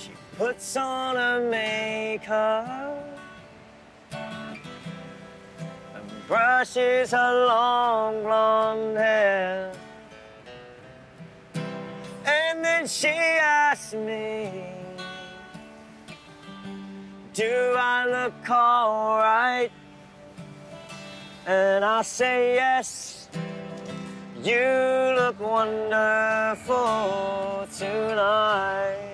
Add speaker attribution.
Speaker 1: She puts on her makeup and brushes her long blonde hair. And then she asks me, do I look all right? And I say yes, you look wonderful tonight.